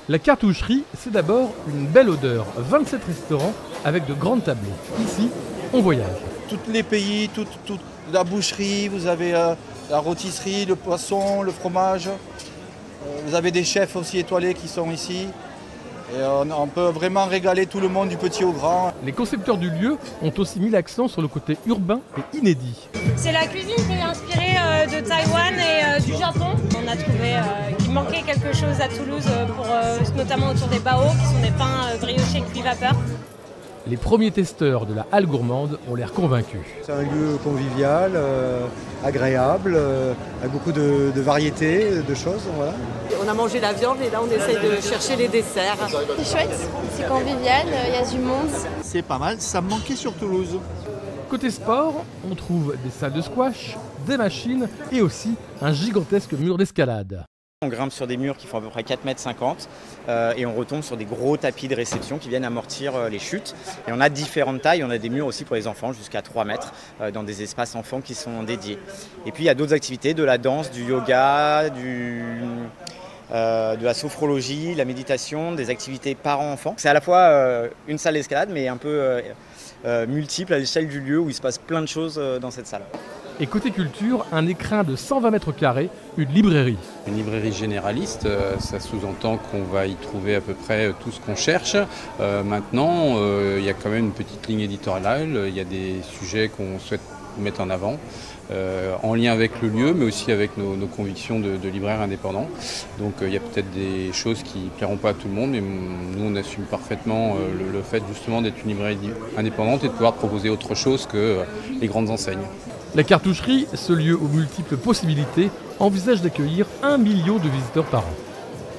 La cartoucherie, c'est d'abord une belle odeur. 27 restaurants avec de grandes tablées. Ici, on voyage. Tous les pays, toute la boucherie, vous avez la rôtisserie, le poisson, le fromage. Vous avez des chefs aussi étoilés qui sont ici. Et on peut vraiment régaler tout le monde du petit au grand. Les concepteurs du lieu ont aussi mis l'accent sur le côté urbain et inédit. C'est la cuisine qui est inspirée de Taïwan et du Japon. On a trouvé qu'il manquait quelque chose à Toulouse, notamment autour des bao, qui sont des pains briochés cuits vapeur. Les premiers testeurs de la halle gourmande ont l'air convaincus. C'est un lieu convivial, agréable, avec beaucoup de variétés, de choses. Voilà. On a mangé la viande et là on essaye de chercher les desserts. C'est chouette, c'est convivial, il y a du monde. C'est pas mal, ça me manquait sur Toulouse. Côté sport, on trouve des salles de squash, des machines et aussi un gigantesque mur d'escalade. On grimpe sur des murs qui font à peu près 4,50 m et on retombe sur des gros tapis de réception qui viennent amortir les chutes. Et on a différentes tailles, on a des murs aussi pour les enfants jusqu'à 3 mètres dans des espaces enfants qui sont dédiés. Et puis il y a d'autres activités, de la danse, du yoga, de la sophrologie, la méditation, des activités parents-enfants. C'est à la fois une salle d'escalade mais un peu multiple à l'échelle du lieu où il se passe plein de choses dans cette salle. Et côté culture, un écrin de 120 mètres carrés, une librairie. Une librairie généraliste, ça sous-entend qu'on va y trouver à peu près tout ce qu'on cherche. Maintenant, il y a quand même une petite ligne éditoriale, il y a des sujets qu'on souhaite mettre en avant, en lien avec le lieu, mais aussi avec nos convictions de libraires indépendants. Donc il y a peut-être des choses qui ne plairont pas à tout le monde, mais nous on assume parfaitement le fait justement d'être une librairie indépendante et de pouvoir proposer autre chose que les grandes enseignes. La cartoucherie, ce lieu aux multiples possibilités, envisage d'accueillir 1 million de visiteurs par an.